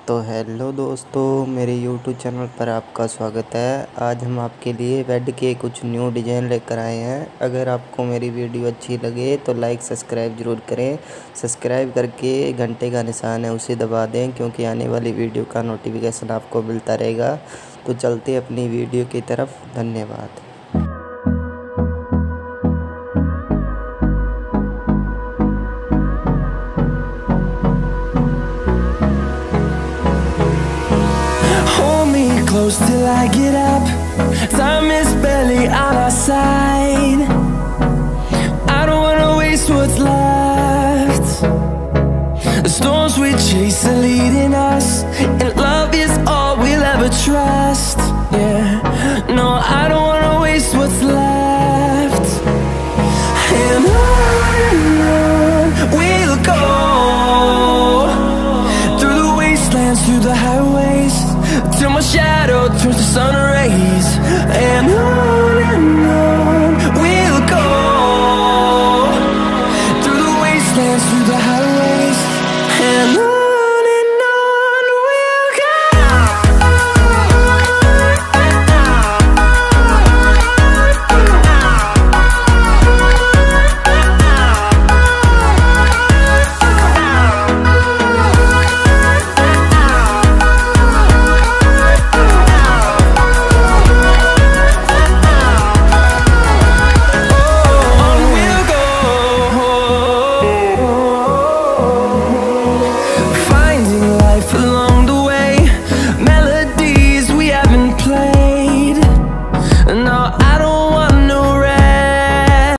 तो हेलो दोस्तों, मेरे YouTube चैनल पर आपका स्वागत है। आज हम आपके लिए बेड के कुछ न्यू डिज़ाइन लेकर आए हैं। अगर आपको मेरी वीडियो अच्छी लगे तो लाइक सब्सक्राइब ज़रूर करें। सब्सक्राइब करके घंटे का निशान है उसे दबा दें, क्योंकि आने वाली वीडियो का नोटिफिकेशन आपको मिलता रहेगा। तो चलते अपनी वीडियो की तरफ। धन्यवाद। Close till I get up. Time is barely on our side. I don't wanna waste what's left. The storms we chase are leading us, and love is all we'll ever trust. Yeah, no, I don't wanna waste what's left. And on we'll go, through the wastelands, through the highways, till my shadow turns to sun rays. And